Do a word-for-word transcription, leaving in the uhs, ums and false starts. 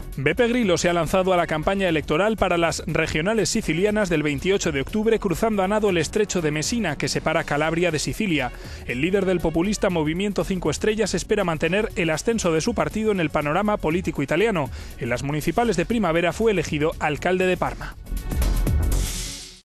Beppe Grillo se ha lanzado a la campaña electoral para las regionales sicilianas del veintiocho de octubre, cruzando a nado el estrecho de Messina, que separa Calabria de Sicilia. El líder del populista Movimiento cinco Estrellas espera mantener el ascenso de su partido en el panorama político italiano. En las municipales de primavera fue elegido alcalde de Parma.